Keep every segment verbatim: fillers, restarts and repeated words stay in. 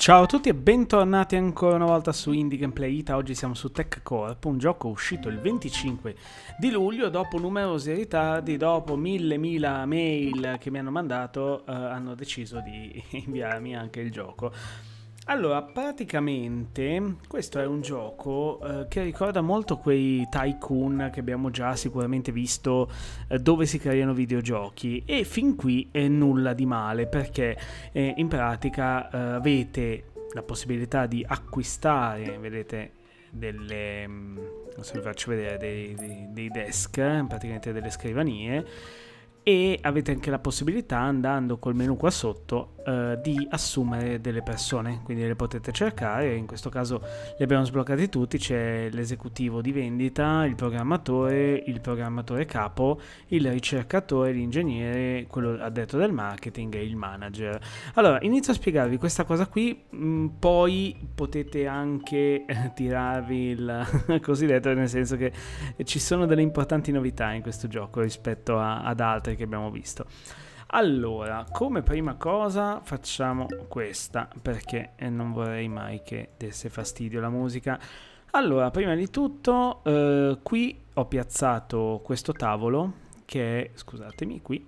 Ciao a tutti e bentornati ancora una volta su Indie Gameplay Ita. Oggi siamo su Tech Corp, un gioco uscito il venticinque di luglio. Dopo numerosi ritardi, dopo mille mila mail che mi hanno mandato, eh, hanno deciso di inviarmi anche il gioco. Allora, praticamente questo è un gioco eh, che ricorda molto quei tycoon che abbiamo già sicuramente visto, eh, dove si creano videogiochi, e fin qui è nulla di male, perché eh, in pratica eh, avete la possibilità di acquistare, vedete, delle, mm, non so, vi faccio vedere dei, dei, dei desk, eh, praticamente delle scrivanie, e avete anche la possibilità, andando col menu qua sotto, eh, di assumere delle persone, quindi le potete cercare. In questo caso li abbiamo sbloccati tutti: c'è l'esecutivo di vendita, il programmatore, il programmatore capo, il ricercatore, l'ingegnere, quello addetto del marketing e il manager. Allora, inizio a spiegarvi questa cosa qui, mh, poi potete anche eh, tirarvi il cosiddetto, nel senso che ci sono delle importanti novità in questo gioco rispetto a, ad altri che abbiamo visto. Allora, come prima cosa facciamo questa, perché non vorrei mai che desse fastidio la musica. Allora, prima di tutto, eh, qui ho piazzato questo tavolo, che è, scusatemi, qui.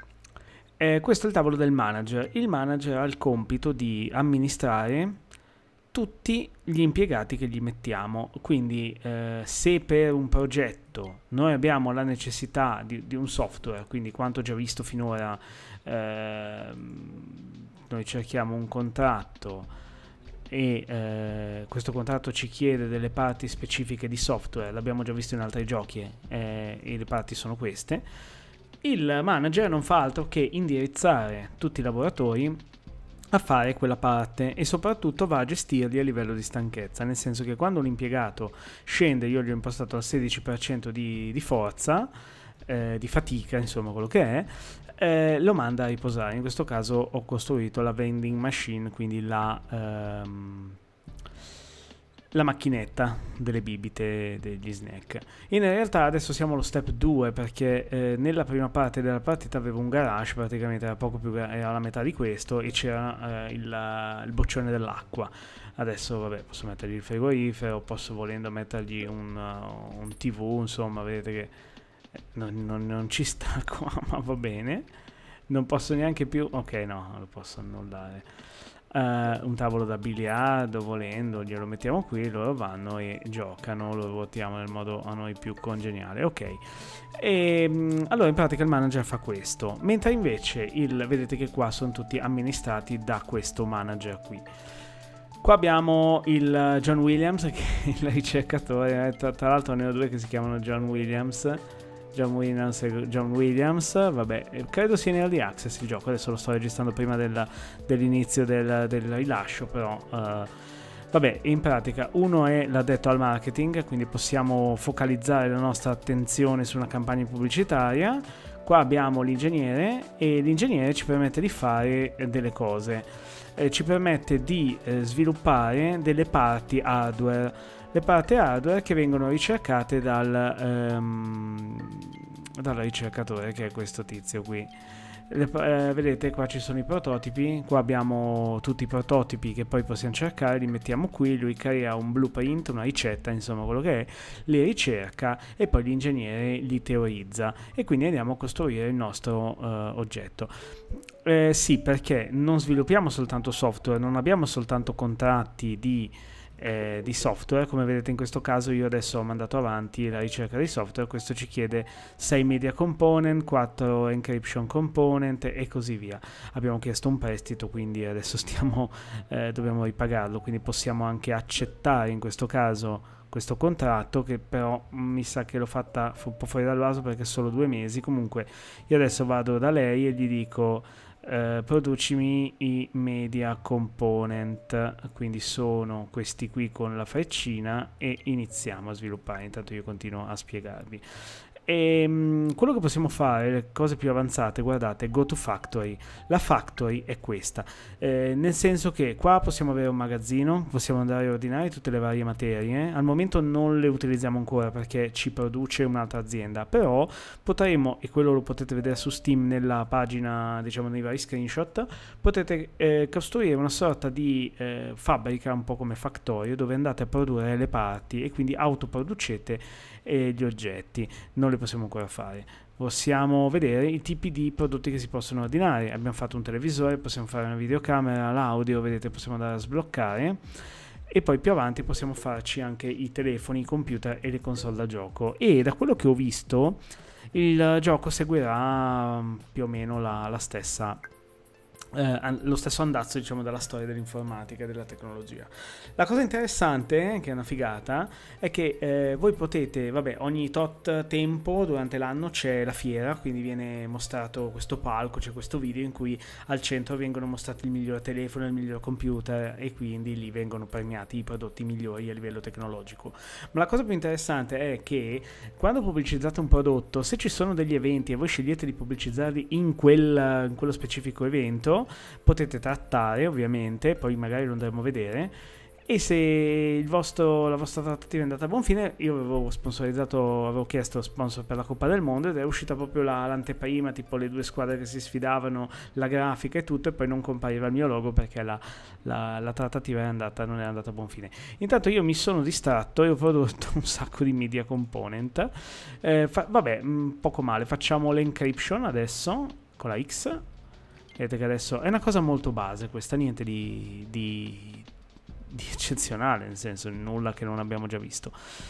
Eh, questo è il tavolo del manager. Il manager ha il compito di amministrare tutti gli impiegati che gli mettiamo. Quindi eh, se per un progetto noi abbiamo la necessità di, di un software, quindi quanto già visto finora, eh, noi cerchiamo un contratto e eh, questo contratto ci chiede delle parti specifiche di software, l'abbiamo già visto in altri giochi, eh, e le parti sono queste. Il manager non fa altro che indirizzare tutti i lavoratori a fare quella parte, e soprattutto va a gestirli a livello di stanchezza, nel senso che quando un impiegato scende, io gli ho impostato al sedici per cento di, di forza, eh, di fatica, insomma quello che è, eh, lo manda a riposare. In questo caso ho costruito la vending machine, quindi la... Ehm, la macchinetta delle bibite, degli snack. In realtà adesso siamo allo step due, perché eh, nella prima parte della partita avevo un garage, praticamente era poco più, era la metà di questo, e c'era eh, il, il boccione dell'acqua. Adesso vabbè, posso mettergli il frigorifero, posso volendo mettergli un, uh, un tv, insomma vedete che non, non, non ci sta qua, ma va bene. Non posso neanche più, ok, no, lo posso annullare. Uh, un tavolo da biliardo, volendo glielo mettiamo qui, loro vanno e giocano, lo ruotiamo nel modo a noi più congeniale. Ok, e um, allora in pratica il manager fa questo, mentre invece il, vedete che qua sono tutti amministrati da questo manager qui. Qua abbiamo il John Williams, che è il ricercatore, tra, tra l'altro ne ho due che si chiamano John Williams. John Williams e John Williams, vabbè, credo sia in early access il gioco, adesso lo sto registrando prima del, dell'inizio del, del rilascio, però uh, vabbè, in pratica uno è l'addetto al marketing, quindi possiamo focalizzare la nostra attenzione su una campagna pubblicitaria. Qua abbiamo l'ingegnere, e l'ingegnere ci permette di fare delle cose, eh, ci permette di eh, sviluppare delle parti hardware. Le parti hardware che vengono ricercate dal, um, dal ricercatore, che è questo tizio qui. Le, eh, vedete qua ci sono i prototipi, qua abbiamo tutti i prototipi che poi possiamo cercare, li mettiamo qui, lui crea un blueprint, una ricetta, insomma quello che è, li ricerca e poi l'ingegnere li teorizza, e quindi andiamo a costruire il nostro uh, oggetto. Eh, sì, perché non sviluppiamo soltanto software, non abbiamo soltanto contratti di Eh, di software. Come vedete in questo caso io adesso ho mandato avanti la ricerca di software, questo ci chiede sei media component, quattro encryption component e così via. Abbiamo chiesto un prestito, quindi adesso stiamo eh, dobbiamo ripagarlo, quindi possiamo anche accettare in questo caso questo contratto, che però mi sa che l'ho fatta un po' fuori dal vaso perché è solo due mesi. Comunque io adesso vado da lei e gli dico Uh, producimi i media component, quindi sono questi qui con la freccina, e iniziamo a sviluppare. Intanto io continuo a spiegarvi. E mh, quello che possiamo fare, le cose più avanzate, guardate, go to factory. La factory è questa, eh, nel senso che qua possiamo avere un magazzino, possiamo andare a ordinare tutte le varie materie. Al momento non le utilizziamo ancora perché ci produce un'altra azienda, però potremo, e quello lo potete vedere su Steam nella pagina, diciamo nei vari screenshot, potete eh, costruire una sorta di eh, fabbrica, un po' come Factorio, dove andate a produrre le parti e quindi autoproducete eh, gli oggetti. Non le possiamo ancora fare. Possiamo vedere i tipi di prodotti che si possono ordinare. Abbiamo fatto un televisore, possiamo fare una videocamera, l'audio, vedete, possiamo andare a sbloccare. E poi più avanti possiamo farci anche i telefoni, i computer e le console da gioco. E da quello che ho visto, il gioco seguirà più o meno la, la stessa Eh, lo stesso andazzo, diciamo, della storia dell'informatica e della tecnologia. La cosa interessante, che è una figata, è che eh, voi potete, vabbè, ogni tot tempo durante l'anno c'è la fiera, quindi viene mostrato questo palco, c'è questo video in cui al centro vengono mostrati il miglior telefono, il miglior computer, e quindi lì vengono premiati i prodotti migliori a livello tecnologico. Ma la cosa più interessante è che quando pubblicizzate un prodotto, se ci sono degli eventi e voi scegliete di pubblicizzarli in, quel, in quello specifico evento, potete trattare, ovviamente, poi magari lo andremo a vedere, e se il vostro, la vostra trattativa è andata a buon fine. Io avevo sponsorizzato, avevo chiesto sponsor per la Coppa del Mondo ed è uscita proprio la, l'anteprima, tipo le due squadre che si sfidavano, la grafica e tutto, e poi non compariva il mio logo perché la, la, la trattativa è andata, non è andata a buon fine. Intanto io mi sono distratto e ho prodotto un sacco di media component. Eh, fa, vabbè, mh, poco male. Facciamo l'encryption adesso con la X. Vedete che adesso è una cosa molto base questa, niente di, di, di eccezionale, nel senso nulla che non abbiamo già visto.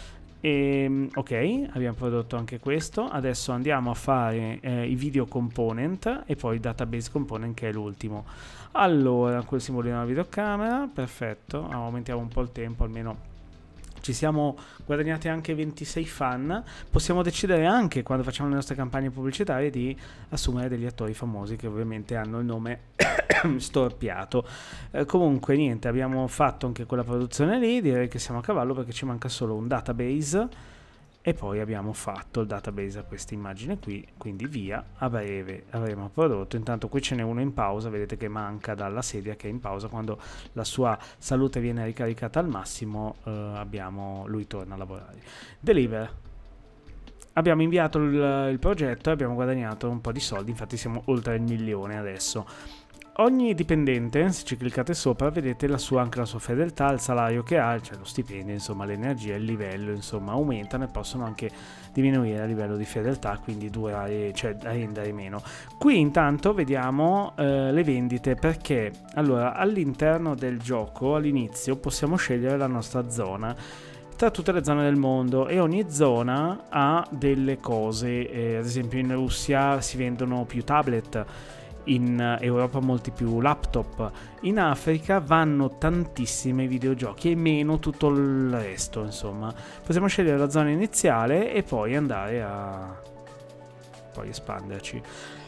E, ok, abbiamo prodotto anche questo. Adesso andiamo a fare eh, i video component e poi il database component, che è l'ultimo. Allora, quel simbolino della videocamera, perfetto. Aumentiamo un po' il tempo, almeno ci siamo guadagnati anche ventisei fan. Possiamo decidere anche, quando facciamo le nostre campagne pubblicitarie, di assumere degli attori famosi che ovviamente hanno il nome storpiato. Eh, comunque niente, abbiamo fatto anche quella produzione lì. Direi che siamo a cavallo perché ci manca solo un database e poi abbiamo fatto il database a questa immagine qui, quindi via. A breve avremo prodotto. Intanto qui ce n'è uno in pausa, vedete che manca dalla sedia, che è in pausa. Quando la sua salute viene ricaricata al massimo, eh, abbiamo, lui torna a lavorare. Deliver. Abbiamo inviato il, il progetto e abbiamo guadagnato un po' di soldi, infatti siamo oltre il milione adesso. Ogni dipendente, se ci cliccate sopra, vedete la sua, anche la sua fedeltà, il salario che ha, cioè lo stipendio, insomma l'energia, il livello, insomma aumentano e possono anche diminuire a livello di fedeltà, quindi durare, cioè rendere meno. Qui intanto vediamo eh, le vendite, perché allora all'interno del gioco all'inizio possiamo scegliere la nostra zona tra tutte le zone del mondo e ogni zona ha delle cose, eh, ad esempio in Russia si vendono più tablet, in Europa molti più laptop, in Africa vanno tantissimi videogiochi e meno tutto il resto. Insomma, possiamo scegliere la zona iniziale e poi andare a poi espanderci.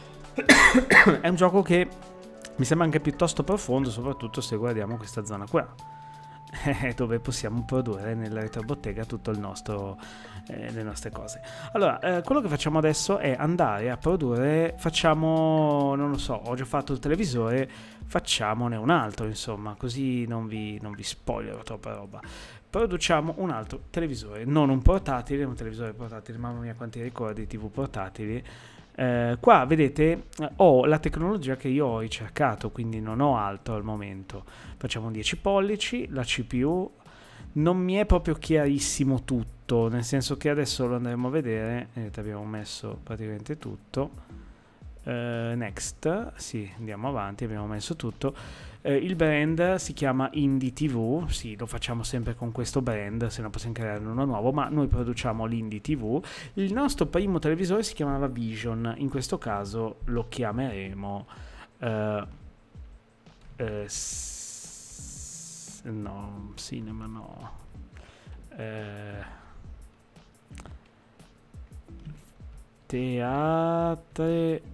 È un gioco che mi sembra anche piuttosto profondo, soprattutto se guardiamo questa zona qua, dove possiamo produrre nella retrobottega tutto il nostro, eh, le nostre cose. Allora, eh, quello che facciamo adesso è andare a produrre, facciamo, non lo so, ho già fatto il televisore, facciamone un altro, insomma, così non vi, non vi spoilerò troppa roba. Produciamo un altro televisore, non un portatile, un televisore portatile, mamma mia quanti ricordi di tv portatili. Eh, qua vedete eh, ho la tecnologia che io ho ricercato, quindi non ho altro al momento. Facciamo dieci pollici, la C P U non mi è proprio chiarissimo tutto, nel senso che adesso lo andremo a vedere. Vedete, abbiamo messo praticamente tutto. Uh, next, sì, andiamo avanti, abbiamo messo tutto. Uh, il brand si chiama Indie T V, sì, lo facciamo sempre con questo brand, se no possiamo creare uno nuovo, ma noi produciamo l'Indie T V. Il nostro primo televisore si chiamava Vision, in questo caso lo chiameremo uh, uh, s- no, cinema no uh, teatre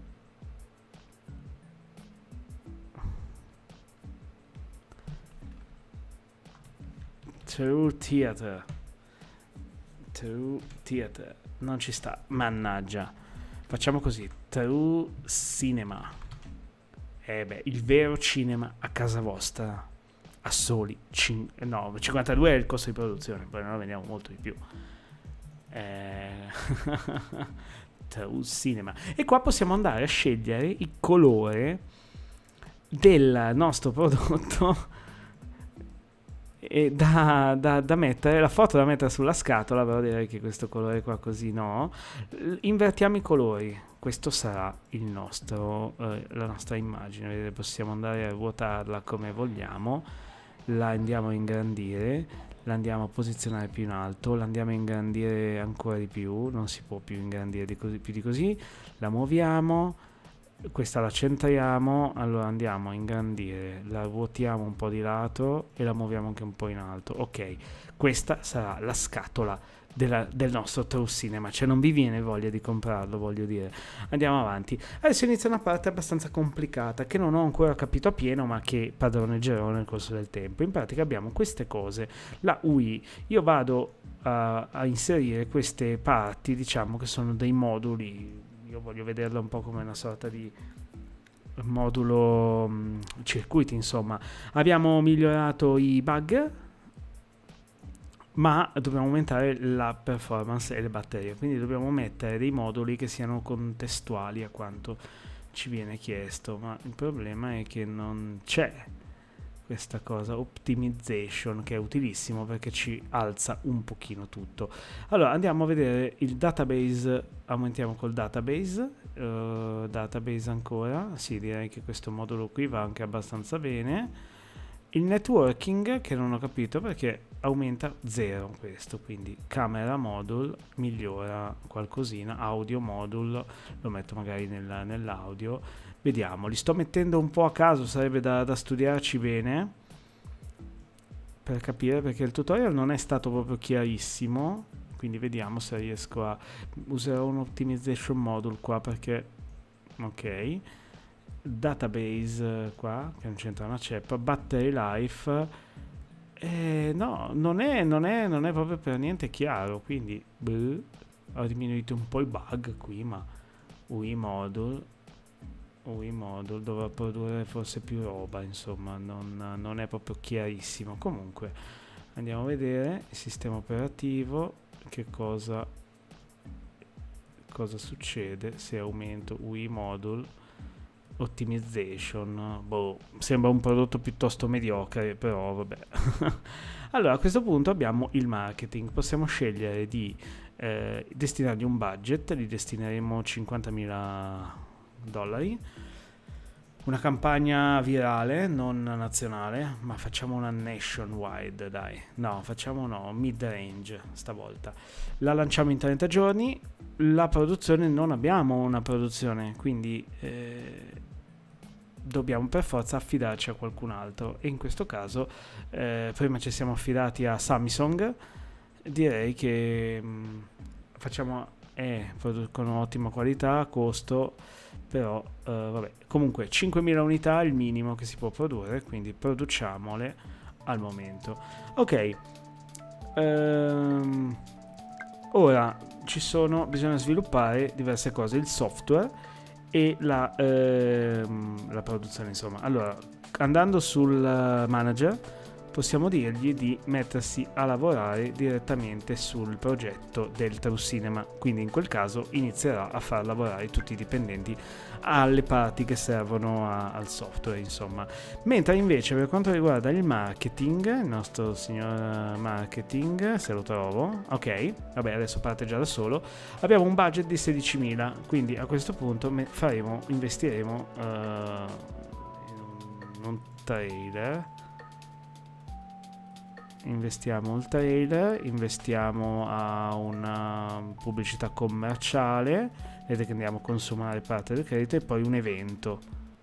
True Theater. True Theater. non ci sta, mannaggia. Facciamo così, True Cinema. Eh beh, il vero cinema a casa vostra. A soli cin- no, cinquantadue è il costo di produzione, poi noi vendiamo molto di più. Eh... True Cinema. E qua possiamo andare a scegliere il colore del nostro prodotto e da, da, da mettere, la foto da mettere sulla scatola, però direi che questo colore qua così no. Invertiamo i colori, questo sarà il nostro, eh, la nostra immagine. Vedete, possiamo andare a ruotarla come vogliamo, la andiamo a ingrandire, la andiamo a posizionare più in alto, la andiamo a ingrandire ancora di più, non si può più ingrandire di così, più di così, la muoviamo, questa la centriamo, allora andiamo a ingrandire, la ruotiamo un po' di lato e la muoviamo anche un po' in alto. Ok, questa sarà la scatola della, del nostro True Cinema, cioè non vi viene voglia di comprarlo, voglio dire. Andiamo avanti. Adesso inizia una parte abbastanza complicata che non ho ancora capito appieno, ma che padroneggerò nel corso del tempo. In pratica abbiamo queste cose, la U I, io vado a, a inserire queste parti, diciamo che sono dei moduli. Io voglio vederla un po' come una sorta di modulo mh, circuiti, insomma. Abbiamo migliorato i bug, ma dobbiamo aumentare la performance e le batterie, quindi dobbiamo mettere dei moduli che siano contestuali a quanto ci viene chiesto, ma il problema è che non c'è questa cosa optimization, che è utilissimo perché ci alza un pochino tutto. Allora andiamo a vedere il database, aumentiamo col database, uh, database ancora, sì, direi che questo modulo qui va anche abbastanza bene. Il networking, che non ho capito perché aumenta zero questo, quindi camera module migliora qualcosina, audio module lo metto magari nel, nell'audio. Vediamo, li sto mettendo un po' a caso, sarebbe da, da studiarci bene per capire, perché il tutorial non è stato proprio chiarissimo, quindi vediamo se riesco a... userò un optimization module qua perché... ok, database qua, che non c'entra una ceppa, battery life, eh, no, non è, non, è, non è proprio per niente chiaro, quindi bleh, ho diminuito un po' i bug qui, ma U I module... U I module dovrà produrre forse più roba, insomma non, non è proprio chiarissimo. Comunque andiamo a vedere il sistema operativo, che cosa cosa succede se aumento U I module optimization. Boh, sembra un prodotto piuttosto mediocre, però vabbè. Allora a questo punto abbiamo il marketing, possiamo scegliere di eh, destinargli un budget, gli destineremo cinquantamila dollari, una campagna virale non nazionale, ma facciamo una nationwide, dai, no, facciamo no, mid range stavolta, la lanciamo in trenta giorni. La produzione, non abbiamo una produzione, quindi eh, dobbiamo per forza affidarci a qualcun altro, e in questo caso eh, prima ci siamo affidati a Samsung, direi che mh, facciamo eh, producono ottima qualità, costo, però eh, vabbè, comunque cinquemila unità è il minimo che si può produrre, quindi produciamole al momento. Ok, ehm, ora ci sono, bisogna sviluppare diverse cose, il software e la, ehm, la produzione, insomma. Allora, andando sul manager possiamo dirgli di mettersi a lavorare direttamente sul progetto del True Cinema, quindi in quel caso inizierà a far lavorare tutti i dipendenti alle parti che servono a, al software, insomma. Mentre invece per quanto riguarda il marketing, il nostro signor marketing, se lo trovo, ok, vabbè, adesso parte già da solo, abbiamo un budget di sedicimila, quindi a questo punto me- faremo, investiremo uh, in un, un trailer. Investiamo il trailer, investiamo a una pubblicità commerciale, vedete che andiamo a consumare parte del credito, e poi un evento.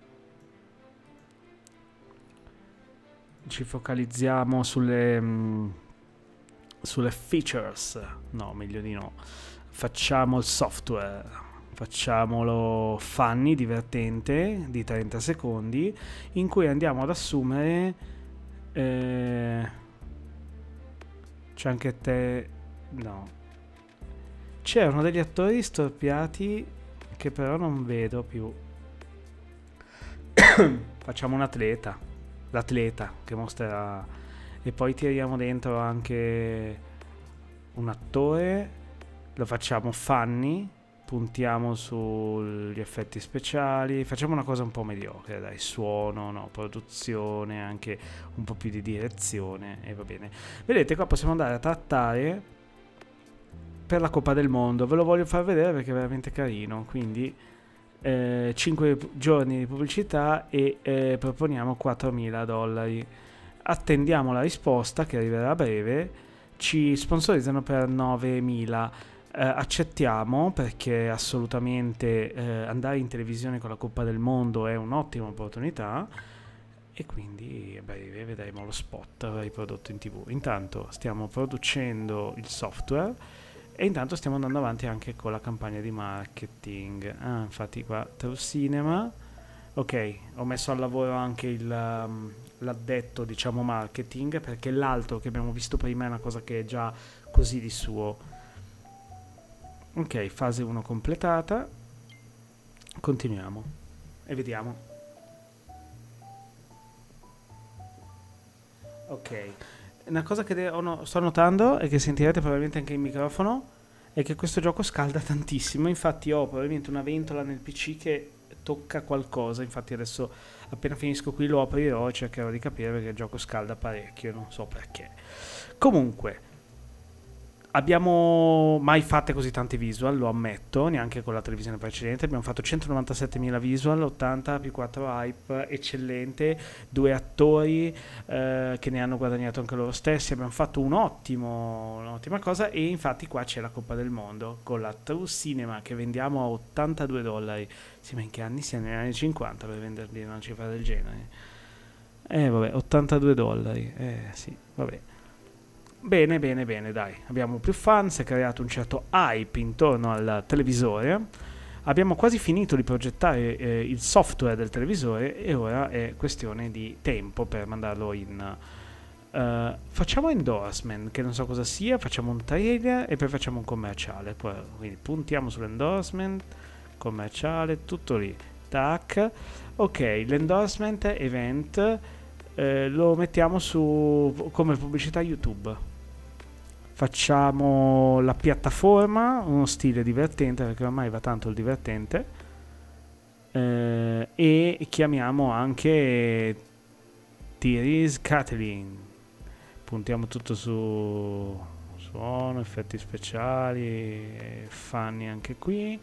Ci focalizziamo sulle, mh, sulle features, no, meglio di no. Facciamo il software, facciamolo funny, divertente, di trenta secondi, in cui andiamo ad assumere... Eh, c'è anche te, no, C'erano degli attori storpiati che però non vedo più. Facciamo un atleta, l'atleta che mostrerà, e poi tiriamo dentro anche un attore, lo facciamo funny, puntiamo sugli effetti speciali, facciamo una cosa un po' mediocre, dai, suono, no, produzione, anche un po' più di direzione, e va bene. Vedete, qua possiamo andare a trattare per la Coppa del Mondo, ve lo voglio far vedere perché è veramente carino, quindi eh, cinque giorni di pubblicità e eh, proponiamo quattromila dollari. Attendiamo la risposta che arriverà a breve, ci sponsorizzano per novemila. Eh, accettiamo perché assolutamente eh, andare in televisione con la Coppa del Mondo è un'ottima opportunità, e quindi a breve vedremo lo spot riprodotto in tv. Intanto stiamo producendo il software e intanto stiamo andando avanti anche con la campagna di marketing. Ah, infatti qua True Cinema. Ok, ho messo al lavoro anche il, um, l'addetto, diciamo, marketing, perché l'altro che abbiamo visto prima è una cosa che è già così di suo. Ok, fase uno completata. Continuiamo e vediamo. Ok, una cosa che de- ho no- sto notando e che sentirete probabilmente anche in microfono è che questo gioco scalda tantissimo. Infatti ho probabilmente una ventola nel P C che tocca qualcosa. Infatti adesso appena finisco qui lo aprirò e cercherò di capire perché il gioco scalda parecchio, non so perché. Comunque, abbiamo mai fatte così tante visual, lo ammetto, neanche con la televisione precedente. Abbiamo fatto centonovantasettemila visual, ottanta più quattro hype, eccellente, due attori eh, che ne hanno guadagnato anche loro stessi. Abbiamo fatto un ottimo, un'ottima cosa, e infatti qua c'è la Coppa del Mondo con la True Cinema che vendiamo a ottantadue dollari. Sì, ma in che anni siamo? Negli anni cinquanta per venderli una cifra del genere? Eh vabbè, ottantadue dollari, eh sì, vabbè. Bene, bene, bene, dai, abbiamo più fan, si è creato un certo hype intorno al televisore, abbiamo quasi finito di progettare eh, il software del televisore e ora è questione di tempo per mandarlo in... Uh, facciamo endorsement, che non so cosa sia, facciamo un trailer e poi facciamo un commerciale, poi, quindi puntiamo sull'endorsement, commerciale, tutto lì, tac, ok, l'endorsement event eh, lo mettiamo su come pubblicità YouTube. Facciamo la piattaforma, uno stile divertente, perché ormai va tanto il divertente, eh, e chiamiamo anche Therese Kathleen. Puntiamo tutto su suono, effetti speciali, funny anche qui.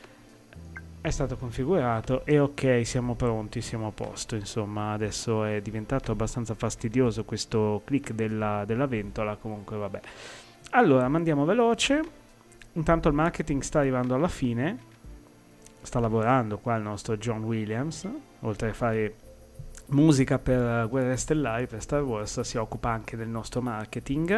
È stato configurato e ok, siamo pronti, siamo a posto. Insomma, adesso è diventato abbastanza fastidioso questo click della, della ventola, comunque vabbè. Allora, mandiamo veloce. Intanto il marketing sta arrivando alla fine. Sta lavorando qua il nostro John Williams. Oltre a fare musica per Guerre Stellari, per Star Wars, si occupa anche del nostro marketing.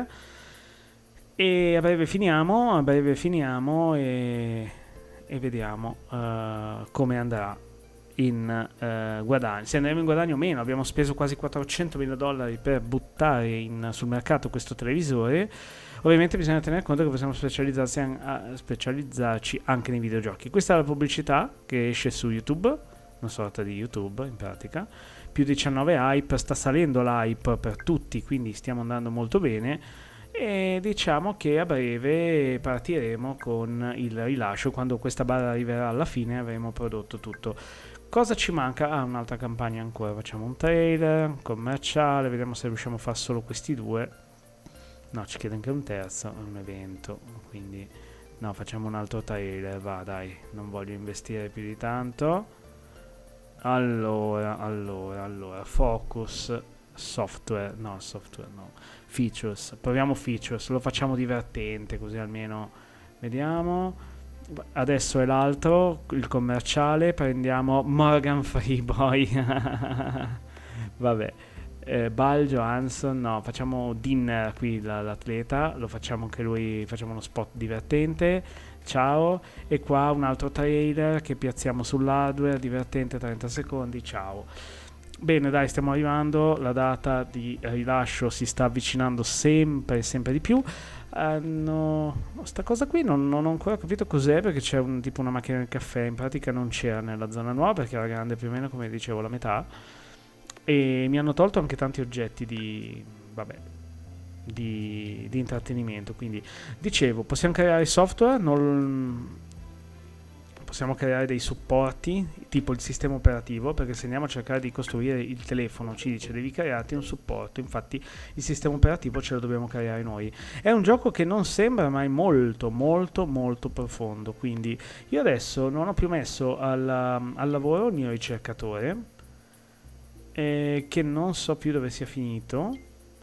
E a breve finiamo, a breve finiamo e, e vediamo uh, come andrà in uh, guadagno. Se andremo in guadagno o meno. Abbiamo speso quasi quattrocentomila dollari per buttare in, sul mercato questo televisore. Ovviamente bisogna tenere conto che possiamo specializzarsi an- a specializzarci anche nei videogiochi. Questa è la pubblicità che esce su YouTube, una sorta di YouTube in pratica. Più diciannove hype, sta salendo l'hype per tutti, quindi stiamo andando molto bene. E diciamo che a breve partiremo con il rilascio. Quando questa barra arriverà alla fine avremo prodotto tutto. Cosa ci manca? Ah, un'altra campagna ancora. Facciamo un trailer, un commerciale, vediamo se riusciamo a fare solo questi due. No, ci chiede anche un terzo, è un evento, quindi no, facciamo un altro trailer, va dai, non voglio investire più di tanto. Allora, allora, allora, focus, software, no, software no, features, proviamo features, lo facciamo divertente così almeno vediamo. Adesso è l'altro, il commerciale, prendiamo Morgan Freeboy. Vabbè. Eh, Bal Johansson, no, facciamo Dinner qui la, l'atleta, lo facciamo anche lui, facciamo uno spot divertente, ciao, e qua un altro trailer che piazziamo sull'hardware, divertente, trenta secondi, ciao. Bene, dai, stiamo arrivando, la data di rilascio si sta avvicinando sempre sempre di più. hanno sta cosa qui non, non ho ancora capito cos'è, perché c'è un tipo una macchina del caffè, in pratica non c'era nella zona nuova perché era grande più o meno come dicevo la metà, e mi hanno tolto anche tanti oggetti di vabbè di, di intrattenimento. Quindi dicevo, possiamo creare software, non possiamo creare dei supporti tipo il sistema operativo, perché se andiamo a cercare di costruire il telefono ci dice devi crearti un supporto, infatti il sistema operativo ce lo dobbiamo creare noi. È un gioco che non sembra mai molto molto molto profondo, quindi io adesso non ho più messo alla, al lavoro il mio ricercatore, eh, che non so più dove sia finito,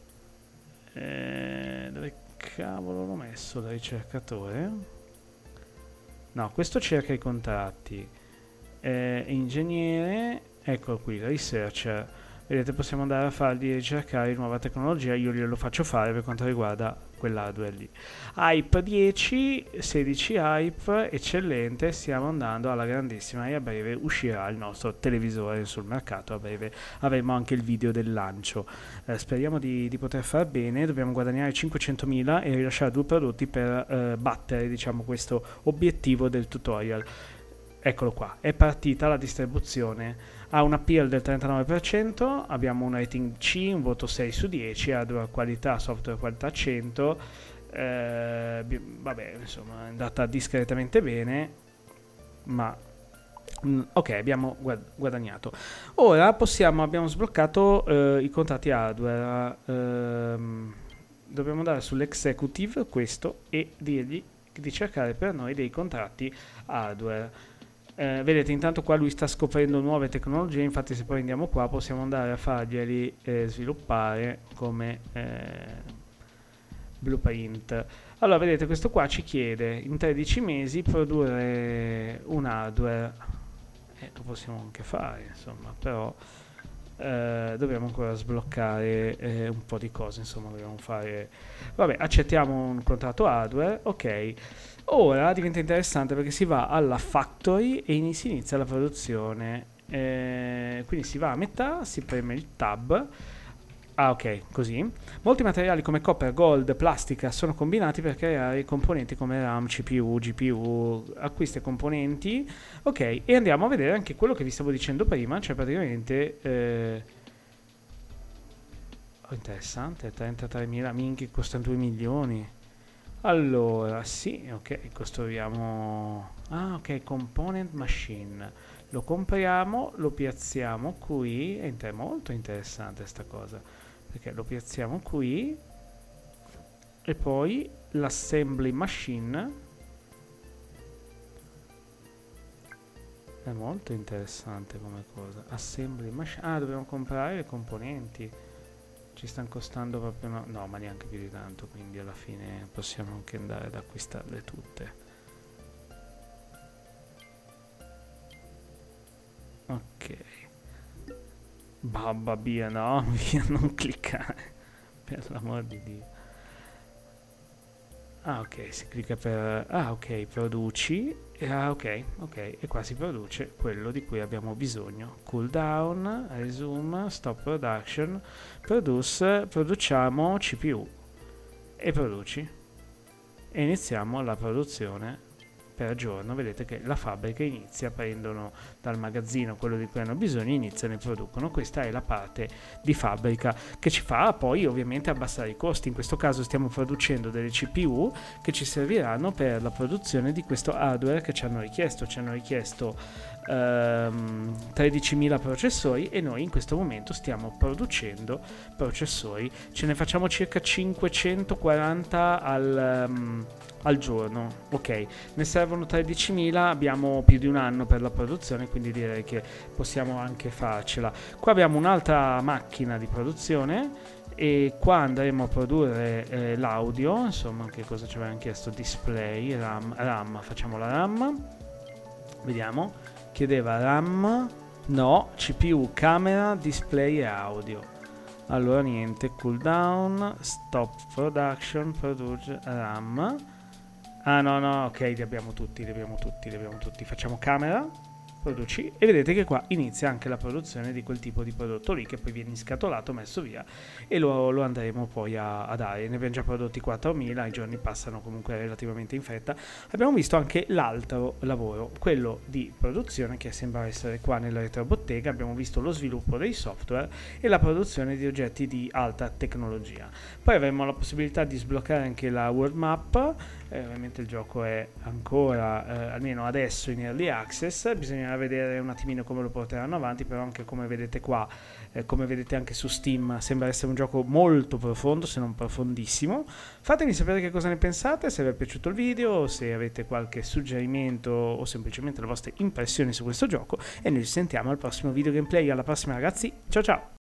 eh, dove cavolo l'ho messo il ricercatore. No, questo cerca i contratti. Eh, ingegnere, eccolo qui, researcher. Vedete, possiamo andare a fargli ricercare nuova tecnologia. Io glielo faccio fare per quanto riguarda quell'hardware lì. Hype dieci, sedici Hype, eccellente. Stiamo andando alla grandissima e a breve uscirà il nostro televisore sul mercato. A breve avremo anche il video del lancio. Eh, speriamo di, di poter far bene. Dobbiamo guadagnare cinquecentomila e rilasciare due prodotti per eh, battere, diciamo, questo obiettivo del tutorial. Eccolo qua, è partita la distribuzione, ha un appeal del trentanove per cento, abbiamo un rating C, un voto sei su dieci, hardware qualità, software qualità cento, eh, vabbè, insomma è andata discretamente bene, ma mm, ok, abbiamo guadagnato. Ora possiamo, abbiamo sbloccato eh, i contratti hardware, ehm, dobbiamo andare sull'executive, questo, e dirgli di cercare per noi dei contratti hardware. Eh, vedete, intanto qua lui sta scoprendo nuove tecnologie, infatti se poi andiamo qua possiamo andare a farglieli eh, sviluppare come eh, blueprint. Allora vedete, questo qua ci chiede in tredici mesi produrre un hardware, eh, lo possiamo anche fare insomma, però eh, dobbiamo ancora sbloccare eh, un po' di cose, insomma dobbiamo fare, vabbè, accettiamo un contratto hardware, ok. Ora diventa interessante perché si va alla factory e si inizia la produzione, eh, quindi si va a metà, si preme il tab, ah ok, così. Molti materiali come copper, gold, plastica sono combinati per creare componenti come RAM, C P U, G P U, acquista componenti, ok, e andiamo a vedere anche quello che vi stavo dicendo prima, cioè praticamente... Eh, oh, interessante, trentatremila, minchia, costa due milioni. Allora, sì, ok, costruiamo... Ah, ok, component machine. Lo compriamo, lo piazziamo qui. È molto interessante sta cosa, perché lo piazziamo qui e poi l'assembly machine. È molto interessante come cosa. Assembly machine. Ah, dobbiamo comprare le componenti. Ci stanno costando proprio no, no, ma neanche più di tanto, quindi alla fine possiamo anche andare ad acquistarle tutte. Ok, babba via, no, via, non cliccare, per l'amor di Dio. Ah ok, si clicca per... Ah ok, produci. Ah ok, ok, e qua si produce quello di cui abbiamo bisogno. Cooldown, resume, stop production, produce, produciamo C P U e produci. E iniziamo la produzione per giorno. Vedete che la fabbrica inizia, prendono dal magazzino quello di cui hanno bisogno e iniziano e producono. Questa è la parte di fabbrica che ci fa poi ovviamente abbassare i costi. In questo caso stiamo producendo delle C P U che ci serviranno per la produzione di questo hardware che ci hanno richiesto. Ci hanno richiesto ehm, tredicimila processori e noi in questo momento stiamo producendo processori. Ce ne facciamo circa cinquecentoquaranta al... Um, al giorno, ok, ne servono tredicimila, abbiamo più di un anno per la produzione, quindi direi che possiamo anche farcela. Qua abbiamo un'altra macchina di produzione e qua andremo a produrre eh, l'audio, insomma, che cosa ci avevano chiesto? Display, RAM, RAM, facciamo la RAM, vediamo, chiedeva RAM, no, C P U, camera, display e audio. Allora niente, cooldown, stop production, produce RAM. Ah no no, ok, li abbiamo tutti, li abbiamo tutti, li abbiamo tutti. Facciamo camera, produci, e vedete che qua inizia anche la produzione di quel tipo di prodotto lì, che poi viene inscatolato, messo via, e lo, lo andremo poi a, a dare. Ne abbiamo già prodotti quattromila, i giorni passano comunque relativamente in fretta. Abbiamo visto anche l'altro lavoro, quello di produzione, che sembra essere qua nella retrobottega. Abbiamo visto lo sviluppo dei software e la produzione di oggetti di alta tecnologia. Poi avremo la possibilità di sbloccare anche la world map. Eh, ovviamente il gioco è ancora, eh, almeno adesso, in early access, bisognerà vedere un attimino come lo porteranno avanti, però anche come vedete qua, eh, come vedete anche su Steam, sembra essere un gioco molto profondo, se non profondissimo. Fatemi sapere che cosa ne pensate, se vi è piaciuto il video, se avete qualche suggerimento o semplicemente le vostre impressioni su questo gioco, e noi ci sentiamo al prossimo video gameplay. Alla prossima ragazzi, ciao ciao!